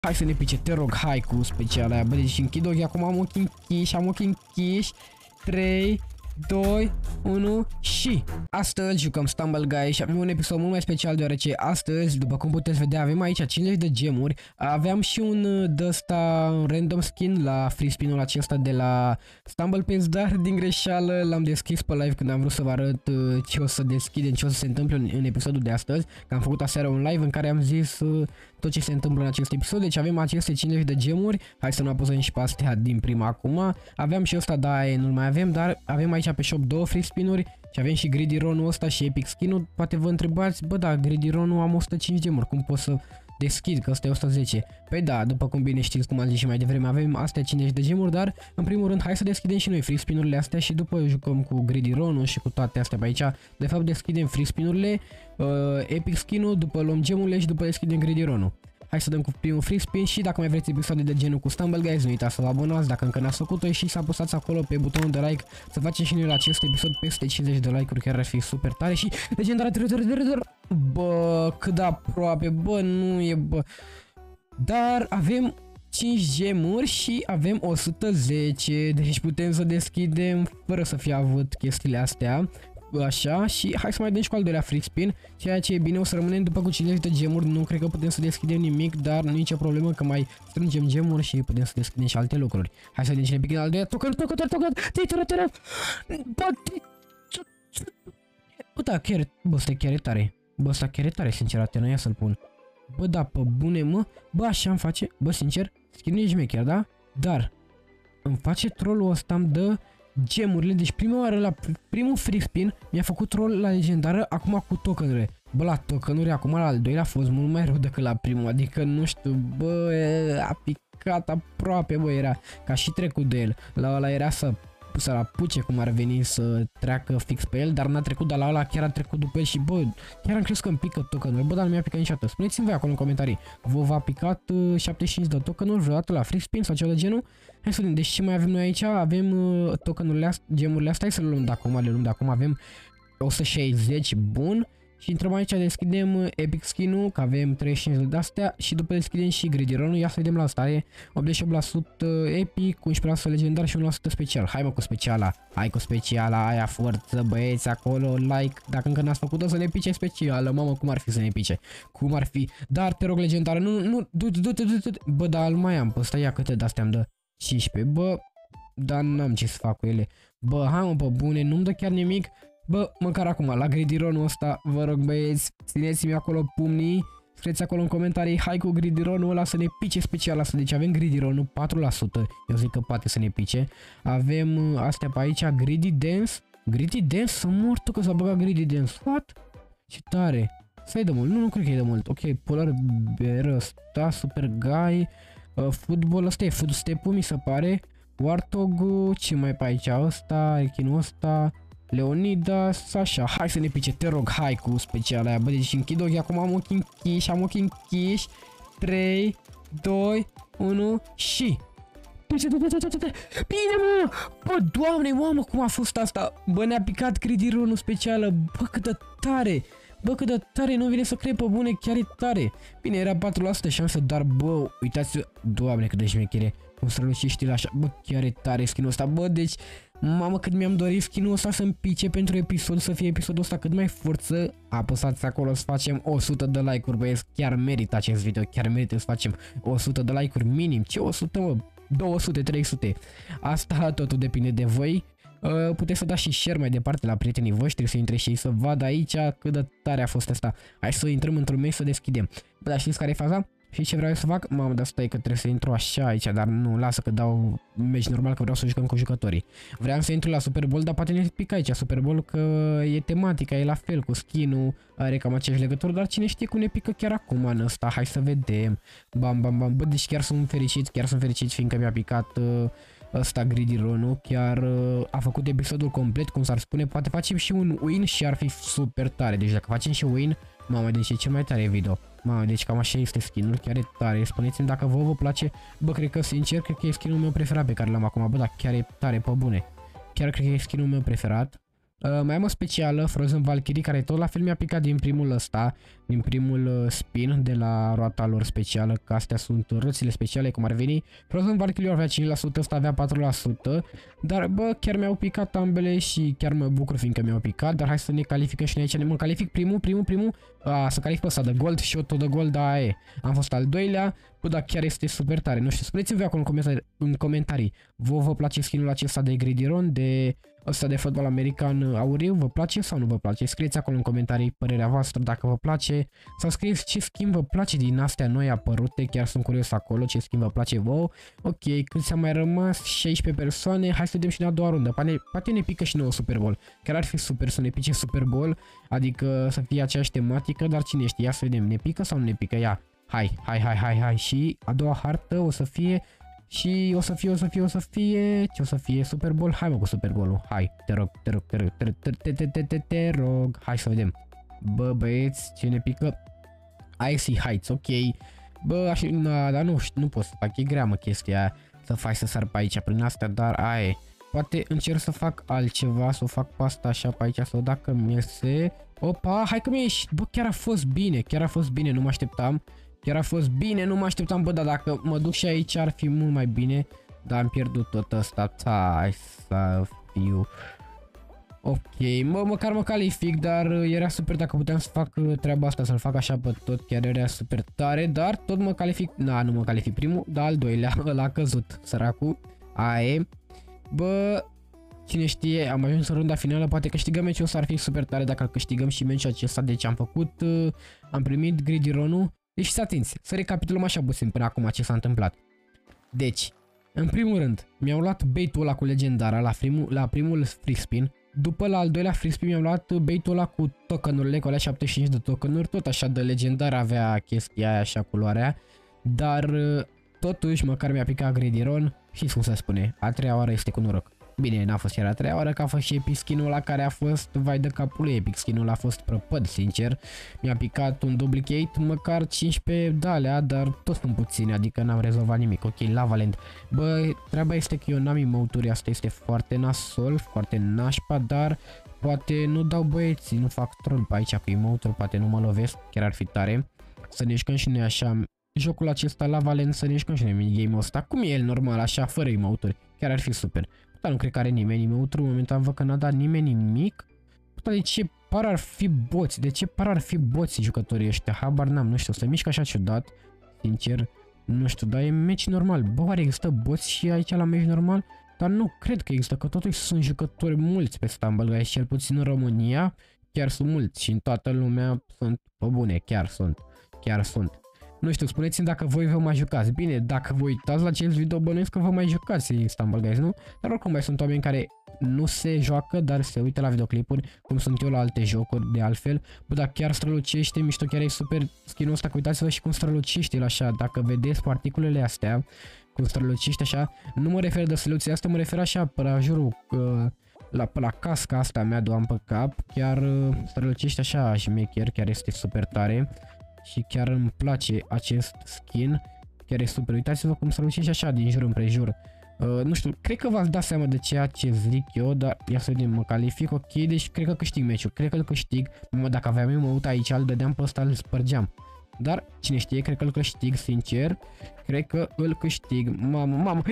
Hai să ne pice, te rog, hai cu speciala aia. Bă, deci închid ochii, acum am ochii închiși. 3, 2, 1 și astăzi jucăm Stumble Guys și avem un episod mult mai special deoarece astăzi, după cum puteți vedea, avem aici 50 de gemuri. Aveam și un de-ăsta, un random skin la free spin-ul acesta de la Stumble Pins, dar din greșeală l-am deschis pe live când am vrut să vă arăt ce o să deschidem, ce o să se întâmple în episodul de astăzi. Că am făcut aseară un live în care am zis tot ce se întâmplă în acest episod. Deci avem aceste 50 de gemuri. Hai să nu apăsăm și pe astea din prima acum. Aveam și ăsta, da, nu-l mai avem, dar avem aici pe shop 2 free spin-uri și avem și Greedy Ron-ul ăsta și Epic Skin-ul. Poate vă întrebați, bă, da, Greedy Ron-ul am 105 gemuri, cum pot să deschid, că ăsta e 110. Păi da, după cum bine știți, cum am zis și mai devreme, avem astea 50 de gemuri, dar în primul rând hai să deschidem și noi free spin-urile astea și după jucăm cu Greedy Ron-ul și cu toate astea pe aici. De fapt deschidem free spin-urile, Epic Skin-ul, după luăm gemurile și după deschidem Greedy Ron-ul. Hai să dăm cu primul free spin și dacă mai vreți episoade de genul cu Stumble Guys, nu uitați să vă abonați dacă încă n-ați făcut-o și să apăsați acolo pe butonul de like, să facem și noi la acest episod peste 50 de like-uri, chiar ar fi super tare și legendara. Bă, cât de aproape, bă, nu e, bă. Dar avem 5 gemuri și avem 110, deci putem să deschidem fără să fie avut chestiile astea. Așa, și hai să mai dăm și cu al doilea free spin. Ceea ce e bine, o să rămânem după cu 50 de gemuri. Nu cred că putem să deschidem nimic, dar nu e nicio problemă că mai strângem gemuri și putem să deschidem și alte lucruri. Hai să vedem cine pică al doilea. Token. Bă, da, chiar, bă, ăsta chiar e tare. Bă, ăsta chiar e tare, sincer, Atena, ia să-l pun. Bă, da, pe bune, mă. Bă, așa îmi face, bă, sincer, skin-ul e șmecher, da? Dar îmi face trollul ăsta, îmi dă gemurile, deci prima oară la primul free spin mi-a făcut roll la legendară, acum cu tokenurile. Bă, la tokenuri, acum la al doilea a fost mult mai rău decât la primul, adică nu știu, bă, a picat aproape, bă, era ca și trecut de el. La ăla era să-l apuce cum ar veni să treacă fix pe el, dar n-a trecut, dar la ăla chiar a trecut după el și bă, chiar am crezut că îmi pică tokenul, bă, dar nu mi-a picat niciodată. Spuneți-mi voi acolo în comentarii, v-a picat 75 de tokenuri vreodată la free spin sau ceva de genul? Hai să vedem, deci ce mai avem noi aici? Avem tokenurile astea, gemurile astea, hai să le luăm de acum, avem 160, bun. Și intrăm aici, deschidem Epic Skin-ul, că avem 35 de astea și după deschidem și Greedy Ron-ul. Ia să vedem la asta, are 88% Epic, 11% legendar și 1% special. Hai mă cu speciala, hai cu speciala aia, forță băieți acolo, like, dacă încă n-ați făcut-o să ne pice specială, mamă, cum ar fi să ne pice, cum ar fi, dar te rog legendară, nu, du-te, bă, dar îl mai am pe ăsta, ia câte de-astea îmi dă, 15, bă, dar n-am ce să fac cu ele, bă, hai mă, pe bune, nu-mi dă chiar nimic. Bă, măcar acum, la Greedy Ron-ul ăsta, vă rog băieți, țineți-mi acolo pumnii, scrieți acolo în comentarii, hai cu Greedy Ron-ul ăla să ne pice special asta, deci avem Greedy Ron-ul 4%, eu zic că poate să ne pice, avem astea pe aici, Greedy Dance, să mor tu că s-a băgat Greedy Dance, what? Ce tare, să-i de mult, nu cred că e de mult, ok, Polar Bear ăsta, Super Guy, Football, ăsta e Footstep-ul mi se pare, Warthog, ce mai pe aici, ăsta, Echinul ăsta, Leonidas, așa, hai să ne pice, te rog, hai cu speciala aia, bă, deci închid ochii, acum am ochii închiși, 3, 2, 1 și... Bine, mă! Bă, doamne, mamă, cum a fost asta? Bă, ne-a picat Greedy Ron-ul specială, bă, cât de tare! Bă, cât de tare, nu vine să cred, pe bune, chiar e tare. Bine, era 4% șansă, dar bă, uitați, doamne, cât de șmechere. Cum strălucește la așa, bă, chiar e tare skin-ul ăsta, bă, deci, mamă, cât mi-am dorit skin-ul ăsta să-mi pice pentru episod, să fie episodul ăsta cât mai forță. Apăsați acolo să facem 100 de like-uri, băieți, chiar merită acest video, chiar merită să facem 100 de like-uri minim, ce 100, mă, 200, 300. Asta totul depinde de voi. Puteți să dați și share mai departe la prietenii voștri, să intre și ei să vadă aici cât de tare a fost asta. Hai să intrăm într-un meci să deschidem. Bă, dar știți care e faza? Și ce vreau să fac? Mamă, dar stai că trebuie să intru așa aici, dar nu, lasă că dau meci normal, că vreau să jucăm cu jucătorii. Vreau să intru la Super Bowl, dar poate ne pică aici Super Bowl, că e tematica, e la fel cu skin-ul, are cam aceeași legătură, dar cine știe cum ne pică chiar acum în ăsta, hai să vedem. Bam, bam, bam, bă, deci chiar sunt fericit, fiindcă mi-a picat ăsta Greedy Ron-ul, chiar a făcut episodul complet, cum s-ar spune, poate facem și un win și ar fi super tare, deci dacă facem și win, mamă, deci e cel mai tare video. Mamă, deci cam așa este skin-ul, chiar e tare, spuneți-mi dacă vă place, bă, cred că, sincer, cred că e skin-ul meu preferat pe care l-am acum, bă, dar chiar e tare, pe bune. Chiar cred că e skin-ul meu preferat. Mai am o specială, Frozen Valkyrie, care tot la fel mi-a picat din primul ăsta, din primul spin de la roata lor specială, că astea sunt roțile speciale, cum ar veni. Frozen Valkyrie avea 5%, ăsta avea 4%, dar bă, chiar mi-au picat ambele și chiar mă bucur fiindcă mi-au picat, dar hai să ne calificăm și noi aici. Mă calific primul, să calific pe ăsta de gold și eu tot de gold, da, e. Am fost al doilea, bă, dar chiar este super tare, nu știu, spuneți-mi voi acolo în comentarii, vă place skinul acesta de Gridiron, de ăsta de fotbal american auriu, vă place sau nu vă place? Scrieți acolo în comentarii părerea voastră dacă vă place sau scrieți ce skin vă place din astea noi apărute, chiar sunt curios acolo ce skin vă place vouă. Ok, câți au mai rămas? 16 persoane, hai să vedem și în a doua rundă, poate ne pică și nouă Super Bowl, chiar ar fi super să ne pice Super Bowl, adică să fie aceeași tematică, dar cine știe, ia să vedem, ne pică sau nu ne pică, ia, hai, și a doua hartă o să fie. Și o să fie, ce o să fie? Super Bowl? Hai mă cu Super Bowl-ul, hai, te rog, hai să vedem. Bă, băieți, ce ne pică? Icy Heights, ok. Bă, așa, dar nu pot să fac, e grea mă chestia aia, să faci să sar pe aici prin astea, dar aia e. Poate încerc să fac altceva, să o fac pe asta așa pe aici, sau dacă mi iese. Opa, hai că mi-a ieșit, bă, chiar a fost bine, nu mă așteptam. Chiar a fost bine, nu mă așteptam, bă, dar dacă mă duc și aici ar fi mult mai bine. Dar am pierdut tot ăsta, hai să fiu. Ok, măcar mă calific, dar era super dacă puteam să fac treaba asta, să-l fac așa pe tot, chiar era super tare, dar tot mă calific, nu mă calific primul, dar al doilea, ăla a căzut, săracul, aia e. Bă, cine știe, am ajuns în runda finală, poate câștigăm meciul ăsta, ar fi super tare dacă câștigăm și meciul acesta, deci am făcut, am primit Gridironul. Deci să atenți, să recapitulăm așa puțin până acum ce s-a întâmplat. Deci, în primul rând, mi-au luat bait-ul ăla cu legendara la primul free spin. După la al doilea free spin mi-am luat bait-ul ăla cu tokenurile, cu alea 75 de tokenuri, tot așa de legendar avea chestia aia așa culoarea. Dar totuși, măcar mi-a picat Gridiron și cum se spune, a treia oară este cu noroc. Bine, n-a fost chiar a treia oară, că a fost și epic skin-ul ăla care a fost, vai de capul lui, epic skin-ul ăla a fost prăpăd, sincer. Mi-a picat un duplicate, măcar 15 de alea, dar tot sunt puține, adică n-am rezolvat nimic. Ok, Lavaland. Bă, treaba este că eu n-am emote-uri, asta este foarte nasol, foarte nașpa, dar poate nu dau băieții, nu fac troll pe aici cu emote-uri, poate nu mă lovesc, chiar ar fi tare. Să ne jucăm și noi așa, jocul acesta Lavaland, să ne jucăm și noi minigame-ul ăsta, cum e el normal, așa, fără emote-uri, chiar ar fi super. Dar nu cred că are nimeni emote-uri, momentan văd că n-a dat nimeni nimic. Puta, de ce par ar fi boți? De ce par ar fi boți jucătorii ăștia? Habar n-am, nu știu, se mișcă așa ciudat. Sincer, nu știu, dar e meci normal. Bă, oare există boți și aici la meci normal? Dar nu cred că există, că totuși sunt jucători mulți pe Stumble Guys, cel puțin în România. Chiar sunt mulți și în toată lumea sunt, pe bune, chiar sunt. Nu știu, spuneți-mi dacă voi vă mai jucați. Bine, dacă vă uitați la acest video, bănuiesc că vă mai jucați în Stumble Guys, nu? Dar oricum mai sunt oameni care nu se joacă, dar se uită la videoclipuri, cum sunt eu la alte jocuri de altfel. Bă, dar chiar strălucește, mișto, chiar e super skin-ul ăsta, că uitați-vă și cum strălucește el așa. Dacă vedeți particulele astea, cum strălucește așa, nu mă refer de străluția asta, mă refer așa pe la jurul, la casca asta mea de am pe cap, chiar strălucește așa șmecher, chiar este super tare. Și chiar îmi place acest skin, chiar e super, uitați-vă cum strălucește așa din jur împrejur. Nu știu, cred că v-ați dat seama de ceea ce zic eu, dar ia să vedem, mă calific, ok, deci cred că câștig meciul, cred că îl câștig, dacă aveam eu măut aici, îl dădeam pe ăsta, îl spărgeam. Dar, cine știe, cred că îl câștig, sincer, cred că îl câștig, mamă,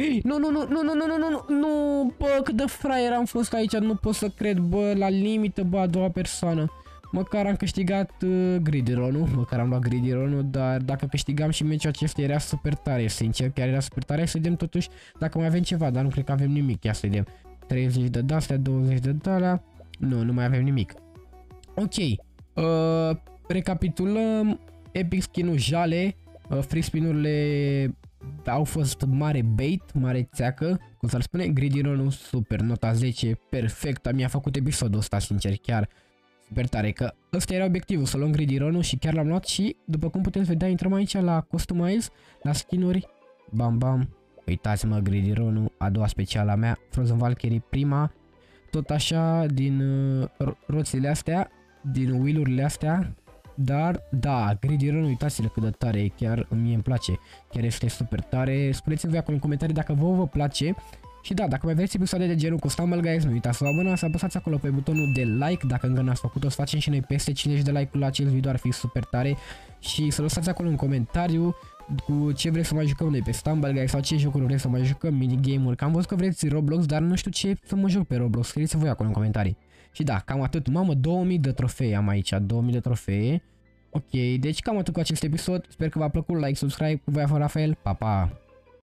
nu, bă, cât de fraier am fost aici, nu pot să cred, bă, la limită, bă, a doua persoană. Măcar am câștigat Gridironul, măcar am luat Gridironul, dar dacă câștigam și meciul acesta era super tare, sincer, chiar era super tare. Să vedem totuși dacă mai avem ceva, dar nu cred că avem nimic, ia să vedem. 30 de astea, 20 de alea, nu mai avem nimic. Ok, recapitulăm, epic skin-ul jale, free spin-urile au fost mare bait, mare țeacă, cum s-ar spune, Gridironul super, nota 10, perfect, mi-a făcut episodul ăsta, sincer, chiar super tare, că ăsta era obiectivul, să luăm Gridironul și chiar l-am luat și, după cum puteți vedea, intrăm aici la Customize, la skin-uri, bam, uitați-mă, Gridironul, a doua specială a mea, Frozen Valkyrie prima, tot așa, din roțile astea, din wheel-urile astea, dar, da, Gridironul, uitați-le cât de tare, chiar mie îmi place, chiar este super tare, spuneți-mi voi acolo în comentarii dacă vă place. Și da, dacă mai vreți episoade de genul cu Stumble Guys, nu uitați să vă abonați, să apăsați acolo pe butonul de like, dacă încă n-ați făcut-o, să facem și noi peste 50 de like-uri la acest video, ar fi super tare. Și să lăsați acolo în comentariu cu ce vreți să mai jucăm noi pe Stumble Guys sau ce jocuri vreți să mai jucăm, minigame-uri, că am văzut că vreți Roblox, dar nu știu ce să mă joc pe Roblox, scrieți voi acolo în comentarii. Și da, cam atât, mamă, 2000 de trofee am aici, 2000 de trofee. Ok, deci cam atât cu acest episod, sper că v-a plăcut, like, subscribe, cu voi a fost Rafael, pa, pa!